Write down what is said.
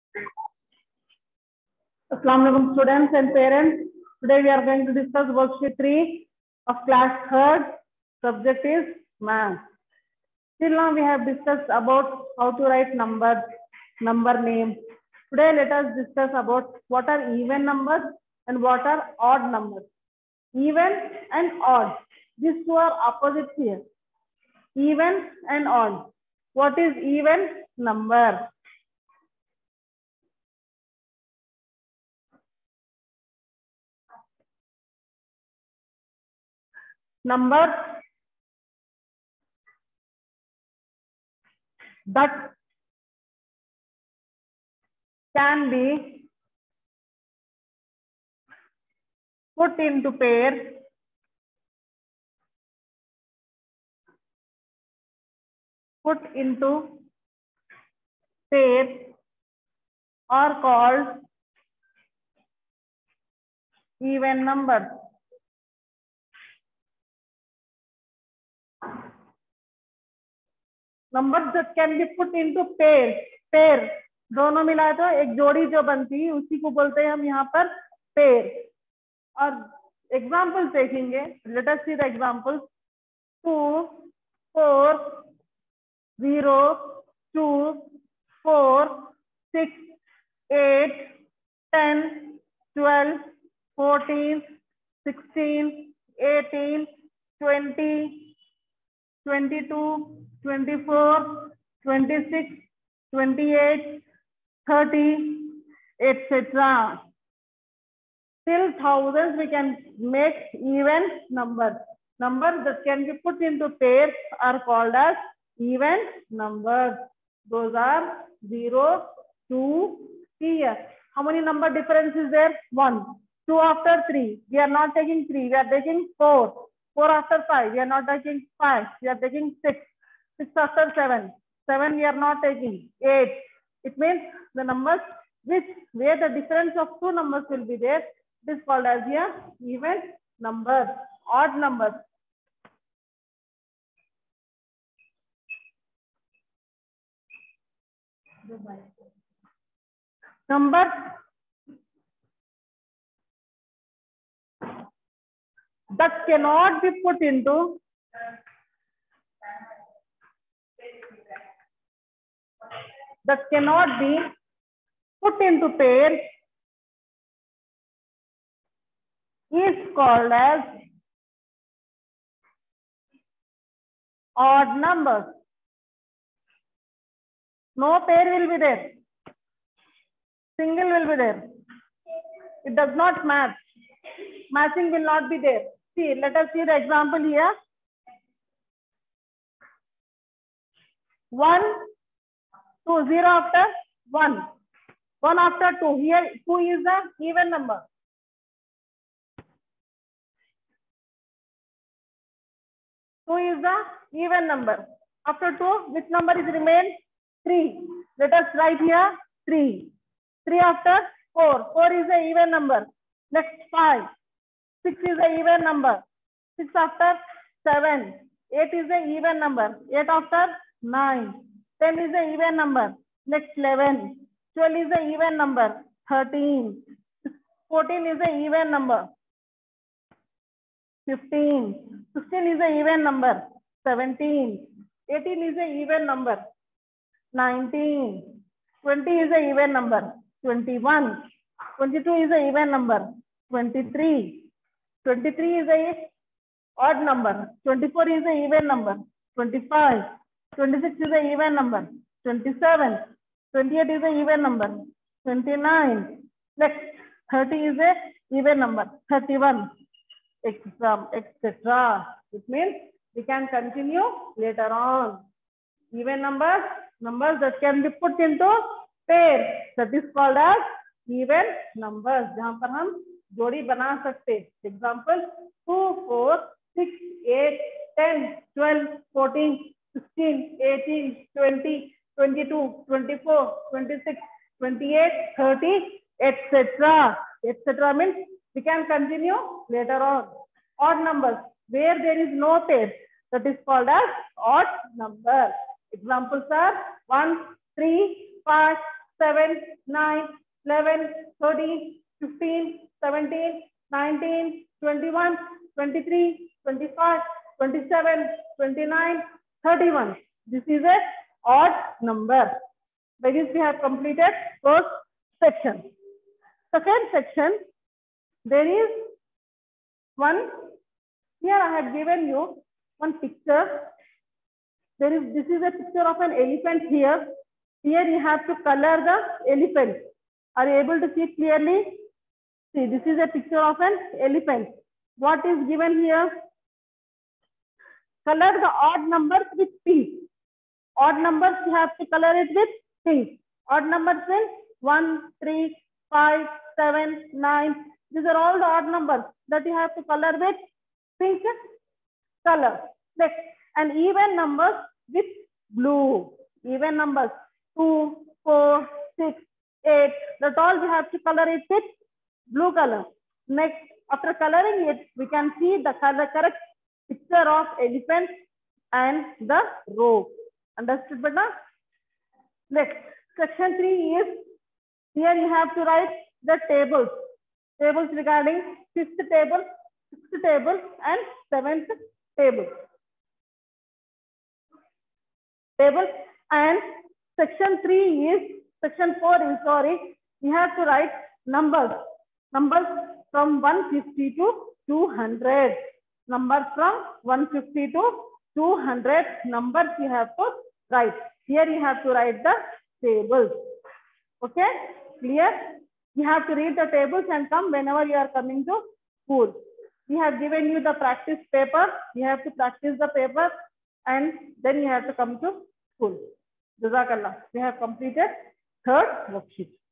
Assalamu alaikum students and parents. Today we are going to discuss worksheet 3 of class 3rd. Subject is math. Till now we have discussed about how to write numbers, number names. Today let us discuss about what are even numbers and what are odd numbers. Even and odd. These two are opposites here. Even and odd. What is even number? Numbers that can be put into pairs are called even numbers. Numbers that can be put into pair दोनों मिलाए तो एक जोड़ी जो बनती है उसी को बोलते हैं हम यहाँ पर पेयर. और एग्जाम्पल्स देखेंगे. Let us see the examples. 2 4 0 2 4 6 8 10 12 14 16 18 20 22 24 26 28 30 etc. Till thousands we can make even numbers. Numbers that can be put into pairs are called as even numbers. Those are 0, 2, here. How many number difference is there? 1. 2 after 3. We are not taking 3. We are taking 4. 4 after 5. We are not taking 5. We are taking 6. 6 after 7. 7 we are not taking. 8. It means the numbers where the difference of two numbers will be there. It is called as here even numbers. Odd numbers. Numbers that cannot be put into pairs is called as odd numbers. No pair will be there. Single will be there. It does not match. Matching will not be there. See, let us see the example here. 1, 2, 0 after 1. 1 after 2. Here 2 is the even number. After 2, which number is remained? 3. Let us write here 3. 3 after 4. 4 is the even number. Next 5. 6 is the even number. 6 after 7. 8 is the even number. 8 after 9. 10 is the even number. Next 11. 12 is the even number. 13. 14 is the even number. 15. 16 is the even number. 17. 18 is the even number. 19. 20 is the even number. 21. 22 is the even number. 23. 23 is the odd number. 24 is the even number. 25. 26 is the even number. 27. 28 is the even number. 29. Next 30 is the even number. 31. Etc. It means we can continue later on. Even numbers that can be put into pairs, that is called as even numbers. जहाँ पर हम जोड़ी बना सकते. Example 2, 4, 6, 8, 10, 12, 14, 16, 18, 20, 22, 24, 26, 28, 30, etc. Etc. means we can continue later on. Odd numbers where there is no pair, that is called as odd number. Examples are 1, 3, 5, 7, 9, 11, 13, 15, 17, 19, 21, 23, 25, 27, 29, 31. This is a odd number. By this we have completed first section. Second section, there is one. Here I have given you one picture. This is a picture of an elephant here. Here you have to color the elephant. Are you able to see clearly? See, this is a picture of an elephant. What is given here? Color the odd numbers with pink. Odd numbers you have to color it with pink. Odd numbers means 1, 3, 5, 7, 9. These are all the odd numbers that you have to color with pink color. Next, and even numbers with blue. Even numbers 2, 4, 6, 8. That all we have to color it with blue color. Next, after coloring it, we can see the correct picture of elephant and the rope. Understood, beta? Next, section 3 is, here you have to write the tables. Tables regarding 5th table, 6th table and 7th table. And section 4 is, sorry, you have to write numbers from 150 to 200. Numbers from 150 to 200 numbers you have to write. Here you have to write the tables. Okay, clear? You have to read the tables and come whenever you are coming to school. We have given you the practice paper. You have to practice the paper and then you have to come to school. Jazakallah. We have completed third worksheet.